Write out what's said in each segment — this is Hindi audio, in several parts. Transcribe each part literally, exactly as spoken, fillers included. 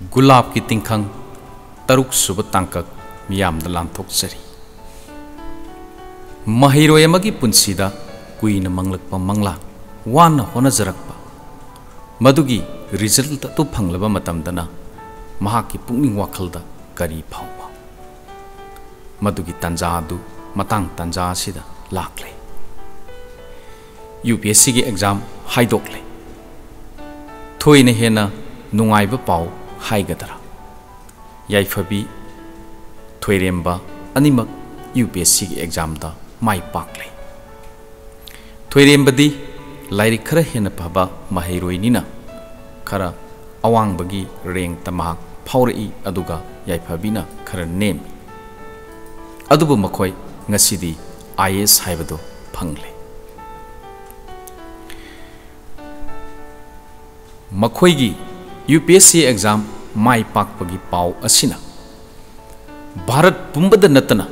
गुलाब की तिंखंग तरुक सुब तांकक मियामदा लांथोकचरी महिरोय अमगी पुंसीदा कुइन मंगलकपा मंगला वाना होनजरकपा मदुगी रिजल्ट तो फंगलबा मतमदना महाकी पुंगनिंग वाखलदा करी फावबा मदुगी तंजा अदु मतंग तंजा सिदा लाखले यूपीएससी की एग्जाम हाइदोकले थोइने हेना नुंगाइबा पाव हाइगदरा याइफबी थोइरेम्बा अनिमक यूपीएससी की एग्जाम दा माइ पाकले थोइरेम्बदी लाइरिक खरा हेना फबा महिरोइनिना खरा अवांगबगी रेंग तमाक फावरई अदुगा याइफबीना खरा नेम अदुबु मखोय ngасidi I A S हाइबदो फंगले मखोयगी यूपीएससी एग्जाम माइ पाकपगी पाव असिना भारत पुंबद नतना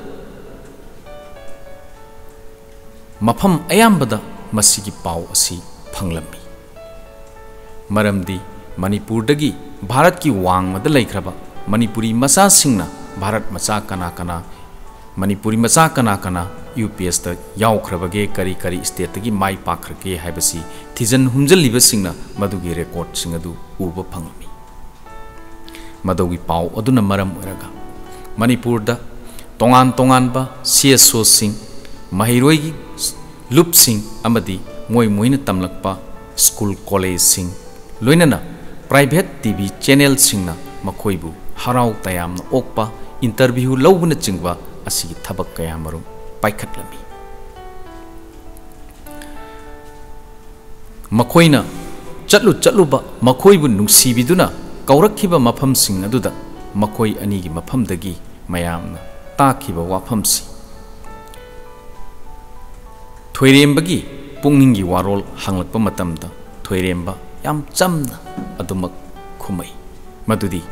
मफम अयाम्बदा मसिगी पाव असि फंगलम्बी मरमदी मणिपुरदगी भारत की वांगमद लैख्रबा मणिपुरी मचा सिंगना भारत मचा कना कना मणिपुरी मचा कना कना यूपीएस ता यावख्रबगे करी करी स्टेट तगी माइ पाखरगे हाइबसी थिजन हुमजलिबा सिंगना मदुगी रेकॉर्ड सिंग अदु उबा फंगमी मदुगी पाव अदुना मरम ओरगा मणिपुरदा तोंगान तोंगानबा सीएसओ सिंग महिरोइगी लुप सिंग अमदी मोय मोइना तमलकपा स्कूल कॉलेज सिंग लोइनना प्राइवेट टीवी चैनल सिंगना मखोइबु हराव तयामना ओकपा इंटरव्यू लौबना चिंगबा असिगी थबक कया मरुम पाइखटलमी मखोइना चलु चलुबा मखोइबु नुंसीबिदुना कौरखिबा मफम सिंग अदुदा मखोइ अनिगी मफमदगी मयामना ताखिबा वाफमसी थोइरेम्बगी पुंगनिंगी वारोल हांगलकपा मतमदा थोइरेम्बा याम चमना अदुमक खुमै मदुदी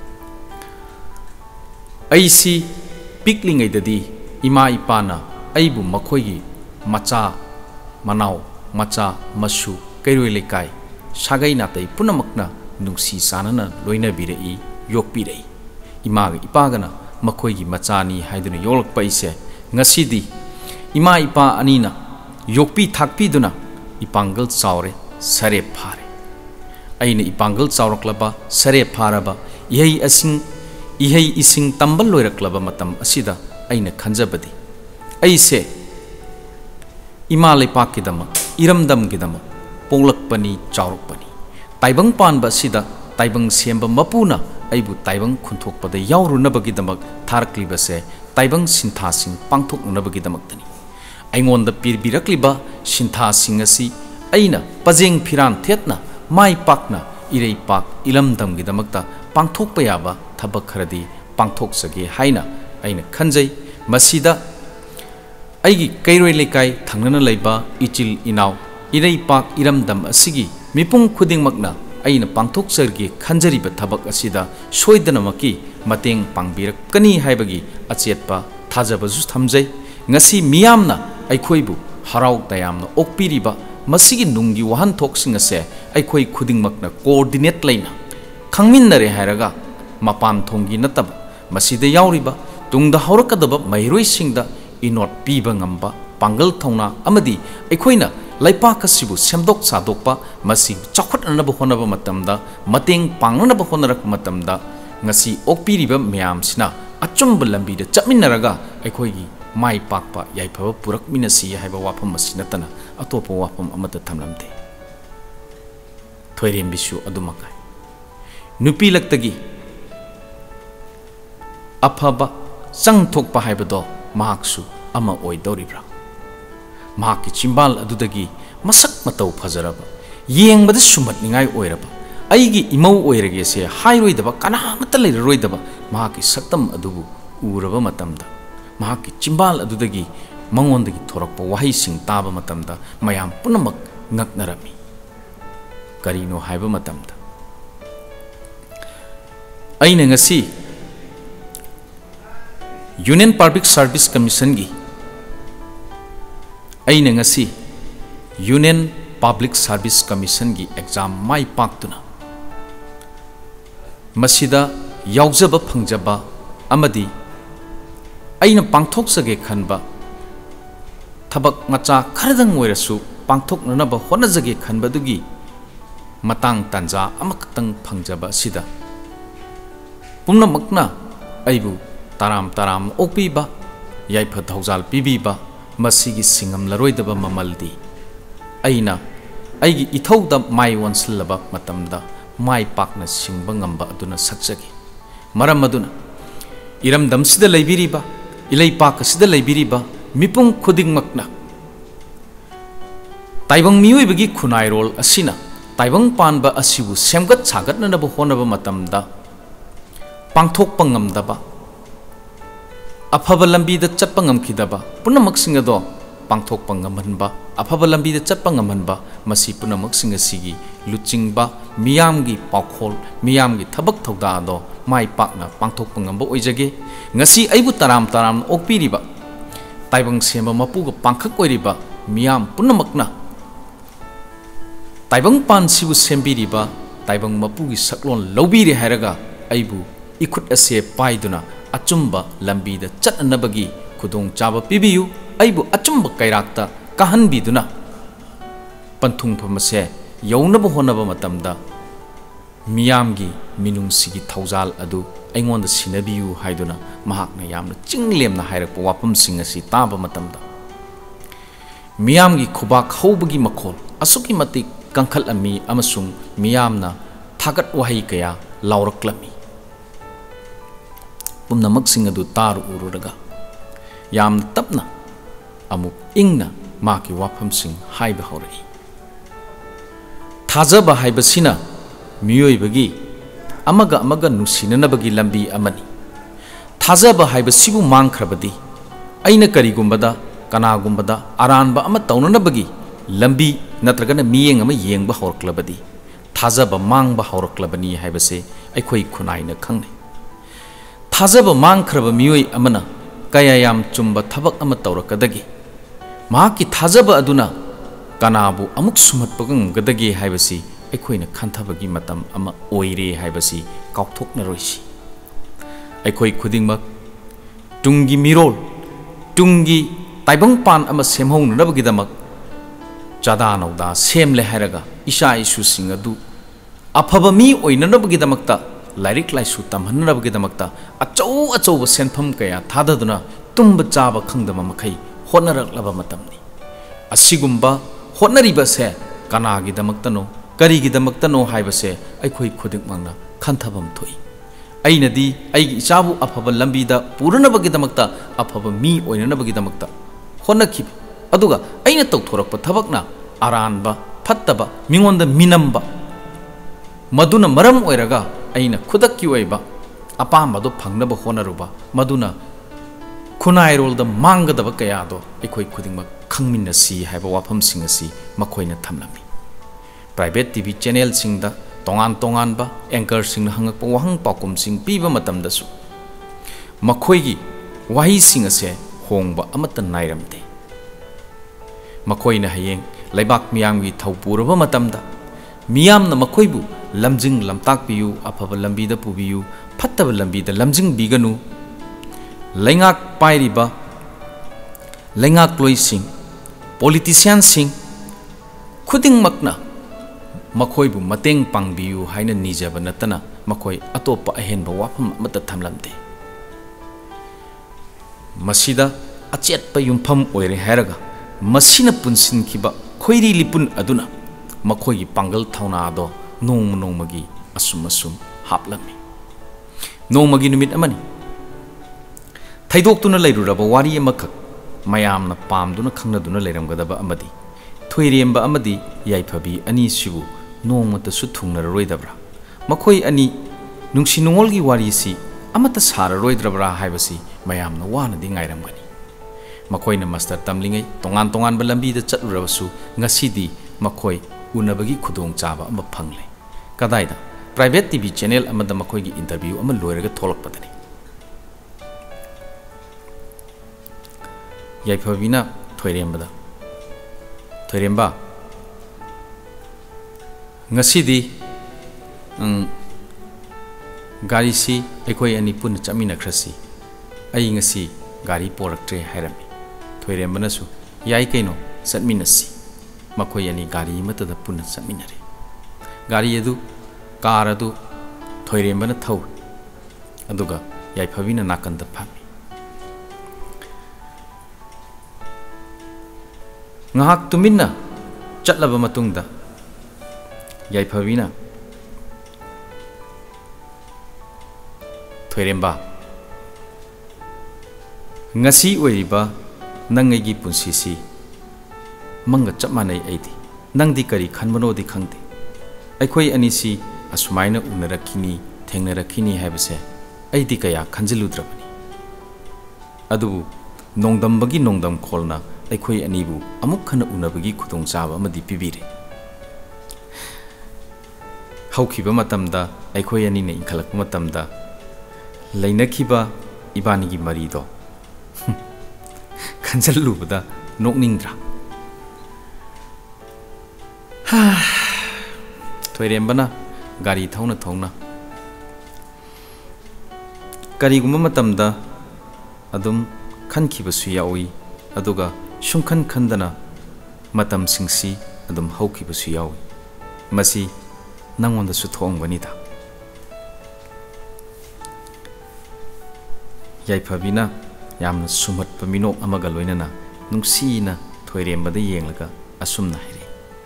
ऐसी पिकलिंगैददी इमा इपाना अइबु मखोइगी मचा मनाव मचा मसु कैरोय लेकाय सागै नातै पुनमकना नुंसी सानना लोइनबिरई योकपिरई इमागा इपागना मखोइगी मचानी हाइदुना योलकपा इसे ngасidi इमा इपा अनिना योकपी थाकपीदुना इपांगल चावरे सरे फारे अइना इपांगल चावरक्लबा सरे फारबा इहै असिंग इहै इसिंग तंबल लोइरक्लबा मतम असिदा अइना खंजबदी ऐसे इमा लेपाकिदमक इरमदमगिदमक पोंगलकपनी चावरकपनी ताइबंग पानबा सिदा ताइबंग सेंबा मपुना अइबु ताइबंग खुंथोकपदा यावरुनबगिदमक थारक्लिबसे ताइबंग सिंथासिंग पांथोकनुनबगिदमक्तनी अइंगोंदा पिरबिरक्लिबा सिंथासिंग असि अइना पजेंग फिरान थेतना माइ पाकना इरई पाक इलमदमगिदमक्ता पांथोकपा याबा थबक खरदी पांथोकसगे हाइना अइना खंजै मसिदा अइगी कैरोय लेकाय थंगना लैबा इचिल इनाव इरई पाक इरमदम असिगी मिपुंग खुदिंगमकना अइना पांथोकसरगे खंजरिबा थबक असिदा सोइदनमकी मतेंग पांगबिरकनी हाइबगी अचेतपा थाजबजु थमजै ngasi miyamna aikhoibu haraw tayamna okpiriba masigi nunggi wahan thoksing ase aikhoi khudingmakna coordinate laina khangminnare hairaga mapan thonggi natab masida yauriba tungda haurakadaba mairoi singda inot piba ngamba pangal thongna amadi aikhoina laipak asibu semdok sadokpa masi chakhatnaba honaba matamda mateng pangnaba honarak matamda ngasi okpiriba miyam sina achumba lambi da chapminnaraga aikhoigi माइ पाकपा याइफब पुरक मिनसी हाइबा वाफम मसिनतना अतोप वाफम अमत थमलमते थोइरेम्बिसु अदुमकाय नुपी लक्तगी अफबा चंगथोकपा हाइबदो महाक्सु अमा ओइदौरिब्रा महाकी चिंबाल अदुदगी मसक मतौ फजरबा येंगबद सुमतनिंगाय ओइरबा अइगी इमौ ओइरगेसे हाइरोइदबा कनामत लेररोइदबा महाकी सक्तम अदुबु उरबा मतमदा महाकी चिंबाल अदुदगी मंगोंदगी थोरकपा वहाई सिंग ताबा मतमदा मयाम पुनमक ngaknarami karino haiba matamda aina ngasi Union Public Service Commission gi aina ngasi Union Public Service Commission gi exam mai paktuna मसीदा यावजब फंगजबा अमदी अइना पांथोकसगे खनबा थबक मचा खरदंग ओइरसु पांथोकननब होनजगे खनबदुगी मतंग तंजा अमकतंग फंगजबा सिदा पुनमकना अइबु ताराम ताराम ओपीबा याइफा थौजाल पीबीबा मसीगी सिंगम लरोइदबा ममलदी अइना अइगी इथौदा माइ वनसलबा मतमदा माइ पाकना सिंगबा ngamba aduna sakjagi maram aduna iramdam sida leibiriba ilai pak sida leibiriba mipung khuding makna taibang mioi bagi khunai rol asina taibang panba asibu semgat sagat na ba honaba matamda pangthok pangam daba afaba lambi da chatpa ngamkhidaba punamak singa do pangthok pangamanba afaba lambi da chatpa ngamanba masi punamak singa sigi luchingba miyamgi pakhol miyamgi thabak thauda do mai pakna pangthok pangamba oijage ngasi aibu taram taram okpiriba taibang semba mapu ga pangkhak oiriba miyam punamakna taibang pan sibu sembiriba taibang mapu gi saklon lobiri hairaga aibu ikut ase paiduna achumba lambi da chatnabagi khudong chaba pibiyu aibu achumba kairakta kahan biduna panthung phamase yaunaba honaba matamda miyamgi minungsigi thaujal adu aingonda sinabiyu haiduna mahakna yamna chinglemna hairakpa wapam sing asi taba matamda miyamgi khubak hobagi makhol asuki matik kangkhal ami amasung miyamna thagat wahai kaya lauraklami pumnamak sing adu taru ururaga yam tapna amuk ingna maki wapam sing haiba horai thajaba haibasina miyoi bagi amaga amaga nusinanabagi lambi amani thajaba haibasibu mangkhrabadi aina karigumbada kanagumbada aranba ama taunanabagi lambi natragana miyeng ama yengba horklabadi thajaba mangba horklabani haibase aikhoi khunaina khangne thajaba mangkhraba miyoi amana kaya yam chumba thabak ama tawrakadagi mahaki thajaba aduna kanabu amuk sumatpagang gadagi haibasi aikhoina khanthabagi matam ama oire haibasi kaukthoknaroisi aikhoi khudingmak tungi mirol tungi taibang pan ama semhongnabagi damak chada nauda semle hairaga isha isu singadu afaba mi oinanabagi damakta lairik laisu tamhanabagi damakta achau achau senpham kaya thadaduna tumba chaba khangdama makhai honaraklaba matamni asigumba honariba se kanagi damaktano karigi damaktano haibase aikhoi khudik mangna khanthabam thoi ainadi aigi ichabu afaba lambida puranabagi damakta afaba mi oinanabagi damakta honnakhib aduga aina tawthorakpa thabakna aranba phattaba mingonda minamba maduna maram oiraga aina khudakki oiba apambado phangnaba honaruba maduna khunai rolda manggadaba kayado aikhoi khudingmak khangminna si haiba wafam sing asi makhoina thamlami private tv channel singda tongan tongan ba anchor sing hangak pa wahang pakum sing piba matam da su makhoi gi wahi sing ase hongba amata nairamte makhoina hayeng laibak miyam gi thawpuraba matam da miyam na makhoi bu lamjing lamtak piyu afaba lambi da pubiyu phattaba lambi da lamjing biganu laingak pairiba laingak loi sing politician sing khuding makna makhoi bu mateng pangbiyu haina nijaba natana makhoi atopa ahenba wafam amata thamlamde masida achetpa yumpham oire haraga masina punsin khiba khoiri lipun aduna makhoi gi pangal thauna do nong nongmagi asum asum haplami nongmagi numit amani thaidok tuna lairuraba wari amakak mayamna pamduna khangnaduna leiramgadaba amadi thoiremba amadi yaiphabi ani sibu nongmata su thungnaroidabra makhoi ani nungsi nongolgi wari si amata sararoidrabra haibasi mayamna wana di ngairamgani makhoi na master tamlingai tongan tongan balambi da chatlurabasu ngasidi makhoi unabagi khudong chaba ama phangle kadaida private tv channel amada makhoi gi interview ama loiraga tholakpadani yaiphabina thoirembada thoiremba ngasidi um gari si aikoi ani pun chamina khrasi ai ngasi gari poraktre hairami thoirembana su yai kaino satminasi makoi ani gari mata da pun satminare gari edu car adu thoirembana thau aduga yai phabina nakanda phami ngahak tuminna chatlaba matungda yai phabina thoiremba ngasi oiriba nangai punsi si manga chap manai aidi nangdi kari khanbano di khangde aikoi ani si asumaina unarakini thengnarakini haibase aidi kaya khanjiludrabani adu nongdambagi nongdam kholna aikoi anibu amuk khana unabagi khudong chaba amadi pibire haukiba matamda aikoi ani ne inkhalak matamda lainakhiba ibani gi marido khanjalubada nokningdra ha thoirembana gari thauna thauna kari gumma matamda adum khankiba su yawi aduga shungkhan khandana matam singsi adum haukiba su yawi masi nangonda su thongbani da yai phabina yamna sumat pamino amaga loinana nungsina thoirembada yenglaga asumna haire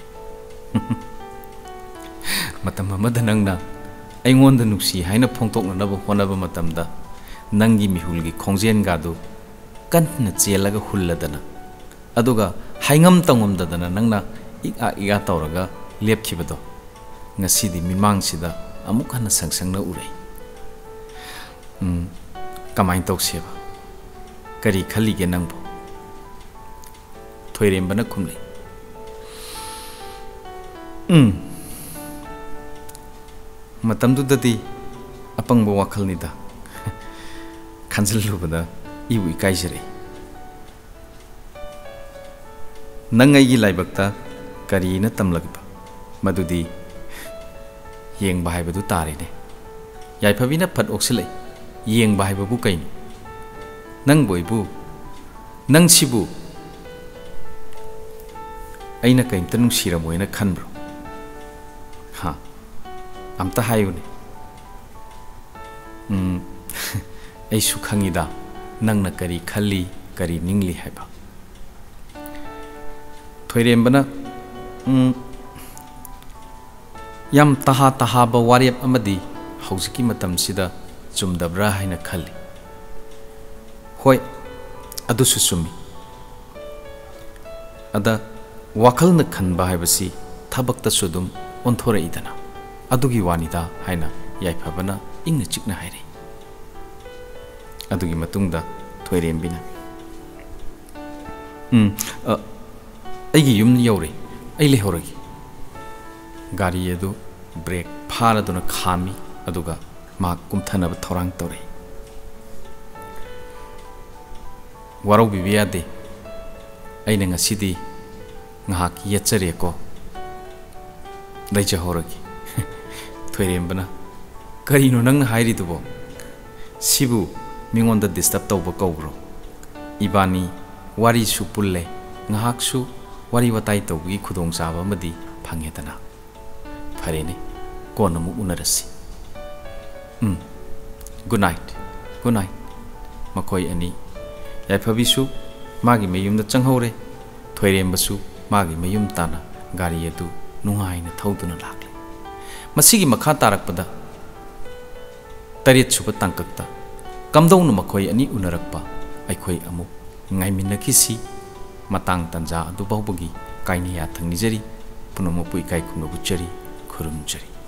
matam amada nangna aingonda nungsi haina phongtoknaba honaba matamda nangi mihulgi khongjen gadu kanna chelaga hulladana aduga haingam tangomdadana nangna ika ika tawraga lepkhibado ngasidi mimang-sida amuk hana sangsangna urai um kamain tawseba kari khalige nangbo thoirembana khumle um matamdu dadi apangbo wakhalnida khanjalubada ibu ikaijare nangai gi laibakta kari na tamlagba madudi yeng bahai badu tare ne yai phabina phat oksile yeng bahai babu kain nang boibu nang sibu aina kain tanung siramoina khanbro ha amta hayune um ai su khangida nangna kari khalli kari ningli haiba thoirembana um yam taha taha ba wariyap amadi haujiki matam sida chumdabra haina khalli hoi adu su sumi ada wakal na khanba haibasi thabakta sudum onthora idana adugi wanida haina yai phabana ingna chikna haire adugi matungda thoirembina um aigi yum yaure ai lehoragi gari edu break pharaduna khami aduga ma kumthanaba thorang tore warau bibiyade aina ngasidi ngahak yachare ko daija horagi thoirembana karino nang hairi dubo sibu mingonda disturb tawba kawbro ibani wari su pulle ngahak su wari watai tawgi khudong chaba madi phangedana pharene konamu unarasi um good night good night makoi ani yai phabisu magi meyumda changhore thoirembasu magi meyum tana gari edu nungaina thauduna lakle masigi makha tarakpada taret suba tangkakta kamdongna makoi ani unarakpa aikhoi amu ngaiminakisi matang tanja adu bahubagi kaini ya thangnijari punamu pui kai khumnabu chari khurumjari